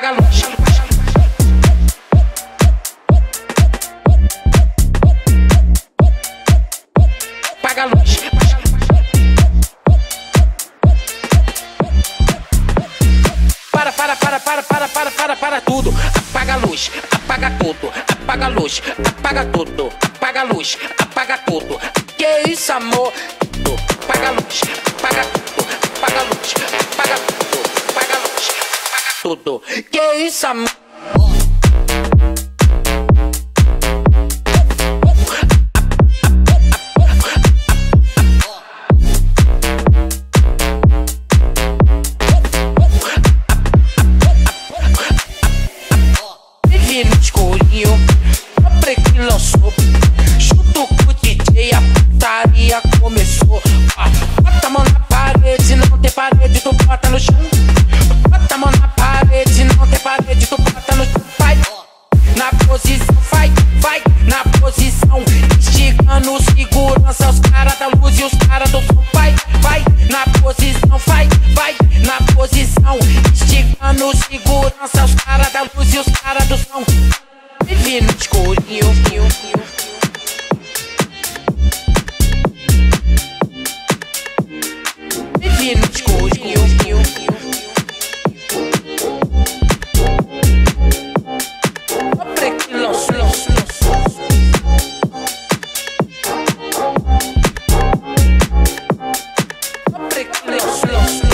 apaga a luz. Apaga a luz. Para tudo. Apaga a luz, apaga tudo, apaga a luz, apaga tudo, apaga a luz, apaga tudo. Que isso, amor? Apaga a luz, apaga tudo, apaga a luz, apaga tudo, apaga a luz, apaga tudo. Que isso, amor? No escurinho, comprei que lançou. Chuto com o DJ, a putaria começou. Bota a mão na parede, não tem parede, tu bota no chão. Bota a mão na parede, não tem parede, tu bota no chão. Vai na posição, vai na posição. Esticando segurança, os caras da luz e os caras do som. Vai na posição, vai na posição. Esticando segurança, os caras da luz e os caras do som. Vive no escurinho. Vive no escurinho. Comprei que lançou. Comprei que lançou.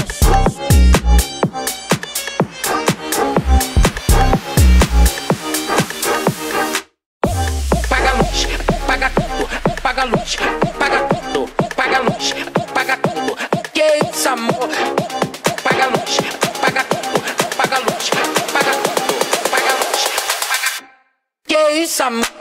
Apaga a luz, apaga tudo, apaga a luz, apaga tudo, apaga a luz, apaga tudo. Que isso, amor? Apaga a luz, apaga tudo, apaga a luz, apaga tudo, apaga a luz, apaga. Que isso, amor?